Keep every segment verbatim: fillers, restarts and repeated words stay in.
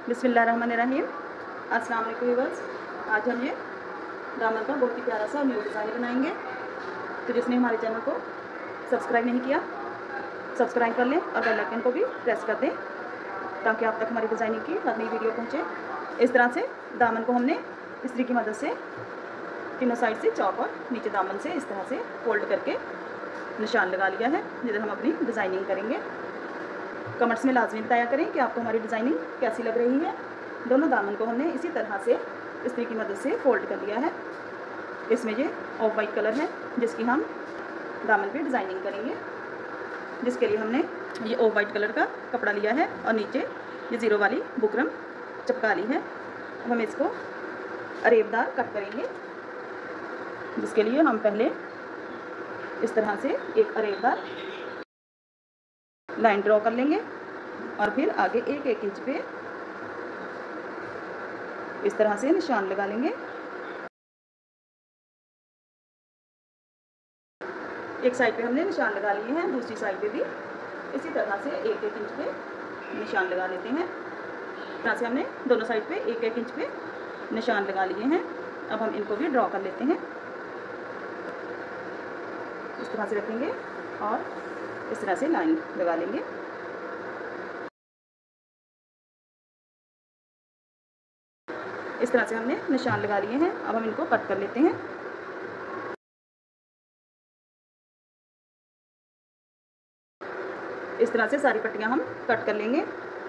बिस्मिल्लाहिर्रहमानिर्रहीम। अस्सलाम वालेकुम व्यूअर्स। आज हम ये दामन का बहुत ही प्यारा सा न्यू डिज़ाइन बनाएंगे। तो जिसने हमारे चैनल को सब्सक्राइब नहीं किया, सब्सक्राइब कर लें और बेल आइकन को भी प्रेस कर दें ताकि आप तक हमारी डिज़ाइनिंग की हर नई वीडियो पहुँचे। इस तरह से दामन को हमने इस्त्री की मदद से तीनों साइड से चौक और नीचे दामन से इस तरह से फोल्ड करके निशान लगा लिया है, जिधर हम अपनी डिज़ाइनिंग करेंगे। कमेंट्स में लाजमी बताया करें कि आपको हमारी डिज़ाइनिंग कैसी लग रही है। दोनों दामन को हमने इसी तरह से इस्त्री की मदद से फोल्ड कर लिया है। इसमें ये ऑफ वाइट कलर है जिसकी हम दामन पे डिज़ाइनिंग करेंगे, जिसके लिए हमने ये ऑफ वाइट कलर का कपड़ा लिया है और नीचे ये ज़ीरो वाली बुकरम चिपका ली है। अब हम इसको अरेबदार कट करेंगे, जिसके लिए हम पहले इस तरह से एक अरेबदार लाइन ड्रॉ कर लेंगे और फिर आगे एक एक इंच पे इस तरह से निशान लगा लेंगे। एक साइड पे हमने निशान लगा लिए हैं, दूसरी साइड पे भी इसी तरह से एक एक इंच पे निशान लगा लेते हैं। इस तरह से हमने दोनों साइड पे एक एक इंच पे निशान लगा लिए हैं। अब हम इनको भी ड्रॉ कर लेते हैं। इस तरह से रखेंगे और इस तरह से लाइन लगा लेंगे। इस तरह से हमने निशान लगा लिए हैं। अब हम इनको कट कर लेते हैं। इस तरह से सारी पट्टियां हम कट कर लेंगे।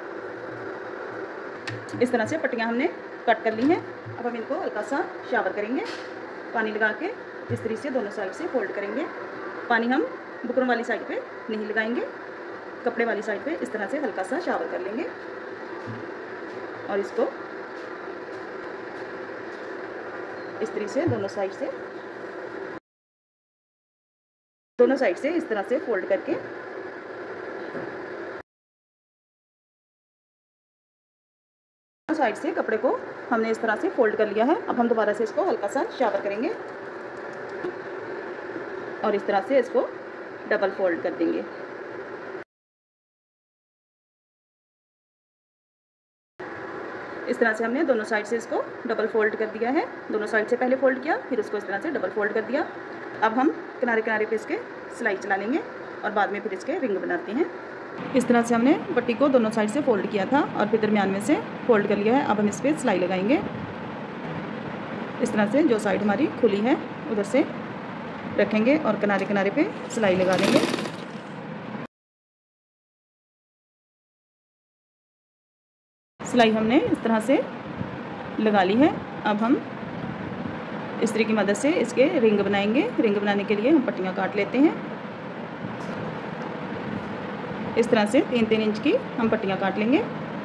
इस तरह से पट्टियां हमने कट कर ली हैं। अब हम इनको हल्का सा शावर करेंगे, पानी लगा के इस तरह से दोनों साइड से फोल्ड करेंगे। पानी हम बुकरम वाली साइड पे नहीं लगाएंगे, कपड़े वाली साइड पे इस तरह से हल्का सा शावर कर लेंगे और इसको इस तरह से दोनों साइड से दोनों साइड से इस तरह से फोल्ड करके साइड से कपड़े को हमने इस तरह से फोल्ड कर लिया है। अब हम दोबारा से इसको हल्का सा शावर करेंगे और इस तरह से इसको डबल फोल्ड कर देंगे। इस तरह से हमने दोनों साइड से इसको डबल फोल्ड कर दिया है। दोनों साइड से पहले फोल्ड किया, फिर उसको इस तरह से डबल फोल्ड कर दिया। अब हम किनारे किनारे पे इसके सिलाई चला लेंगे और बाद में फिर इसके रिंग बनाते हैं। इस तरह से हमने पट्टी को दोनों साइड से फोल्ड किया था और फिर दरमियान में से फोल्ड कर लिया है। अब हम इस पर सिलाई लगाएंगे। इस तरह से जो साइड हमारी खुली है उधर से रखेंगे और किनारे किनारे पे सिलाई लगा लेंगे। सिलाई हमने इस तरह से लगा ली है। अब हम इस्त्री की मदद से इसके रिंग बनाएंगे। रिंग बनाने के लिए हम पट्टियाँ काट लेते हैं। इस तरह से तीन तीन इंच की हम पट्टियाँ काट लेंगे।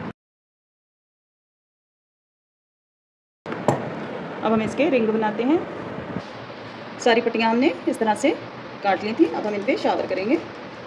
अब हम इसके रिंग बनाते हैं। सारी पट्टियाँ हमने इस तरह से काट ली थी। अब हम इन पे शावर करेंगे।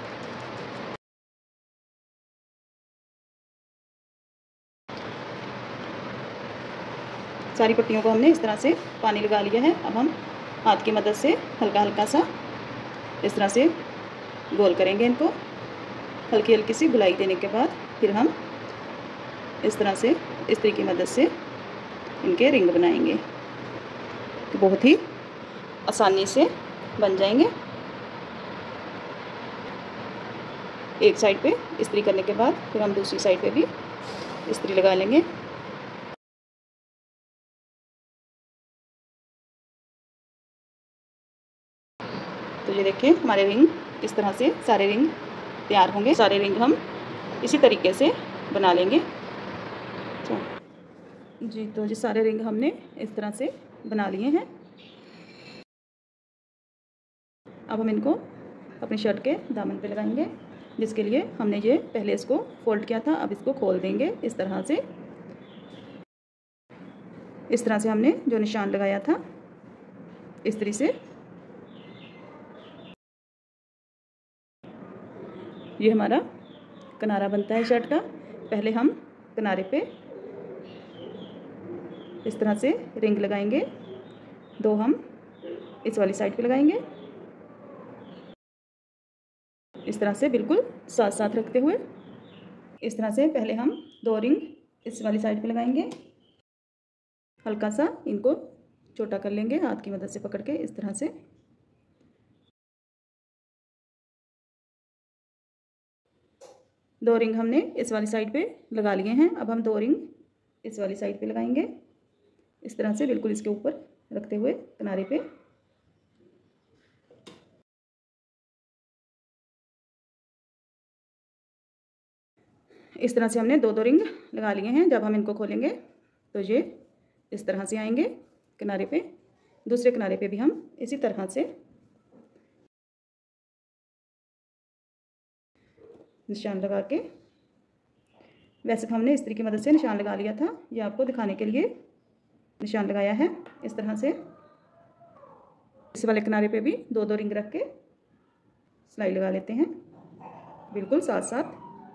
सारी पट्टियों को हमने इस तरह से पानी लगा लिया है। अब हम हाथ की मदद से हल्का हल्का सा इस तरह से गोल करेंगे। इनको हल्की हल्की सी गुलाई देने के बाद फिर हम इस तरह से इस्त्री की मदद से इनके रिंग बनाएंगे, तो बहुत ही आसानी से बन जाएंगे। एक साइड पे इस्त्री करने के बाद फिर हम दूसरी साइड पे भी इस्त्री लगा लेंगे। तो ये देखिए हमारे रिंग इस तरह से सारे रिंग तैयार होंगे। सारे रिंग हम इसी तरीके से बना लेंगे। जी तो जी सारे रिंग हमने इस तरह से बना लिए हैं। अब हम इनको अपनी शर्ट के दामन पे लगाएंगे, जिसके लिए हमने ये पहले इसको फोल्ड किया था। अब इसको खोल देंगे इस तरह से। इस तरह से हमने जो निशान लगाया था इस तरह से ये हमारा किनारा बनता है शर्ट का। पहले हम किनारे पे इस तरह से रिंग लगाएंगे, दो हम इस वाली साइड पे लगाएंगे। इस तरह से बिल्कुल साथ साथ रखते हुए इस तरह से पहले हम दो रिंग इस वाली साइड पे लगाएंगे। हल्का सा इनको छोटा कर लेंगे हाथ की मदद से पकड़ के इस तरह से। दो रिंग हमने इस वाली साइड पे लगा लिए हैं। अब हम दो रिंग इस वाली साइड पे लगाएंगे इस तरह से, बिल्कुल इसके ऊपर रखते हुए किनारे पे। इस तरह से हमने दो दो रिंग लगा लिए हैं। जब हम इनको खोलेंगे तो ये इस तरह से आएंगे किनारे पे। दूसरे किनारे पे भी हम इसी तरह से निशान लगा के, वैसे तो हमने इस्त्री की मदद से निशान लगा लिया था, ये आपको दिखाने के लिए निशान लगाया है इस तरह से। इस वाले किनारे पे भी दो दो रिंग रख के सिलाई लगा लेते हैं बिल्कुल साथ साथ।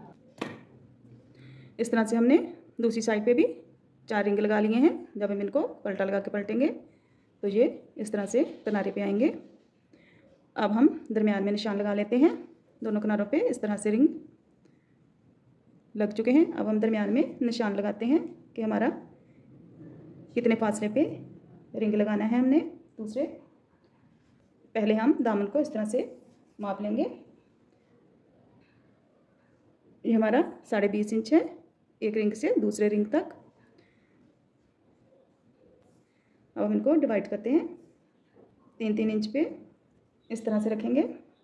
इस तरह से हमने दूसरी साइड पे भी चार रिंग लगा लिए हैं। जब हम इनको पलटा लगा के पलटेंगे तो ये इस तरह से किनारे पे आएंगे। अब हम दरमियान में निशान लगा लेते हैं। दोनों किनारों पे इस तरह से रिंग लग चुके हैं। अब हम दरमियान में निशान लगाते हैं कि हमारा कितने फासले पे रिंग लगाना है हमने दूसरे। पहले हम दामन को इस तरह से माप लेंगे। ये हमारा साढ़े बीस इंच है एक रिंग से दूसरे रिंग तक। अब हम इनको डिवाइड करते हैं तीन तीन इंच पे इस तरह से रखेंगे।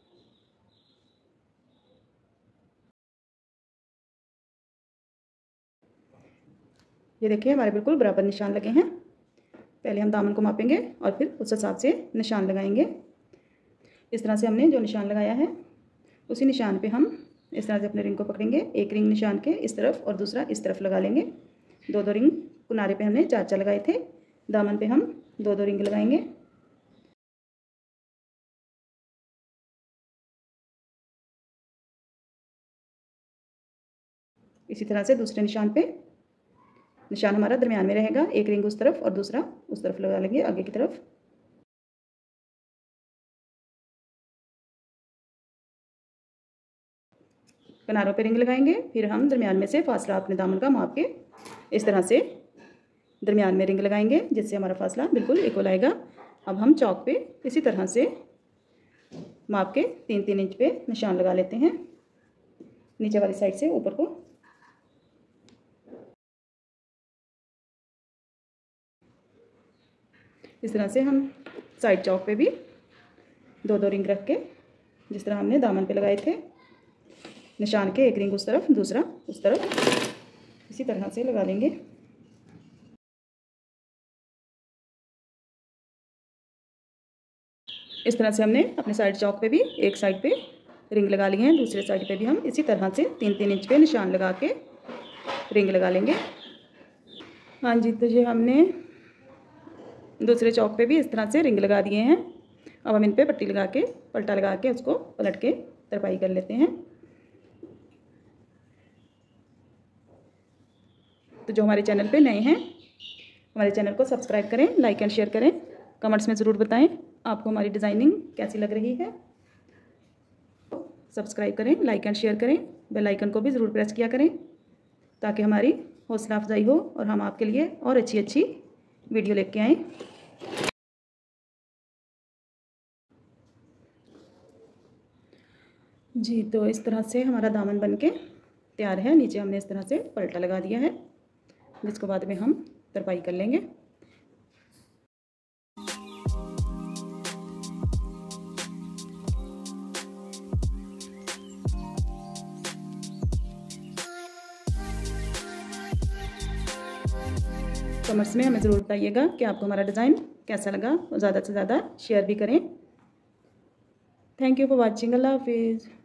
ये देखिए हमारे बिल्कुल बराबर निशान लगे हैं। पहले हम दामन को मापेंगे और फिर उस हिसाब से निशान लगाएंगे। इस तरह से हमने जो निशान लगाया है उसी निशान पे हम इस तरह से अपने रिंग को पकड़ेंगे। एक रिंग निशान के इस तरफ और दूसरा इस तरफ लगा लेंगे। दो दो रिंग किनारे पे हमने चार चार लगाए थे, दामन पे हम दो दो रिंग लगाएंगे। इसी तरह से दूसरे निशान पे, निशान हमारा दरमियान में रहेगा। एक रिंग उस तरफ और दूसरा उस तरफ लगा लेंगे आगे की तरफ। किनारों पे रिंग लगाएंगे, फिर हम दरमियान में से फासला अपने दामन का माप के इस तरह से दरमियान में रिंग लगाएंगे जिससे हमारा फासला बिल्कुल इक्वल आएगा। अब हम चौक पे इसी तरह से माप के तीन तीन इंच पे निशान लगा लेते हैं नीचे वाली साइड से ऊपर को। इस तरह से हम साइड चौक पे भी दो दो रिंग रख के जिस तरह हमने दामन पे लगाए थे, निशान के एक रिंग उस तरफ दूसरा उस तरफ इसी तरह से लगा लेंगे। इस तरह से हमने अपने साइड चौक पे भी एक साइड पे रिंग लगा लिए हैं, दूसरे साइड पे भी हम इसी तरह से तीन तीन इंच पे निशान लगा के रिंग लगा लेंगे। हाँ जी, तो ये हमने दूसरे चौक पे भी इस तरह से रिंग लगा दिए हैं। अब हम इन पे पट्टी लगा के पलटा लगा के उसको पलट के तरपाई कर लेते हैं। तो जो हमारे चैनल पे नए हैं हमारे चैनल को सब्सक्राइब करें, लाइक एंड शेयर करें। कमेंट्स में ज़रूर बताएं आपको हमारी डिज़ाइनिंग कैसी लग रही है। सब्सक्राइब करें, लाइक एंड शेयर करें, बेल आइकन को भी ज़रूर प्रेस किया करें ताकि हमारी हौसला अफजाई हो और हम आपके लिए और अच्छी अच्छी वीडियो लेके आएँ। जी, तो इस तरह से हमारा दामन बनके तैयार है। नीचे हमने इस तरह से पलटा लगा दिया है जिसको बाद में हम तरपाई कर लेंगे। कमेंट्स में हमें ज़रूर बताइएगा कि आपको हमारा डिज़ाइन कैसा लगा और ज़्यादा से ज़्यादा शेयर भी करें। Thank you for watching. अल्लाह हाफिज़।